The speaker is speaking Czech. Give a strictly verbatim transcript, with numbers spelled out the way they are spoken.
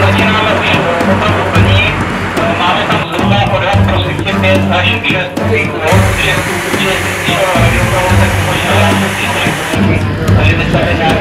začínáme už opravdu plní. Máme tam zhruba odhad pro sekci pět až šest vod, že určitě slyšel radioprovoz, tak možná já jsem si takže by se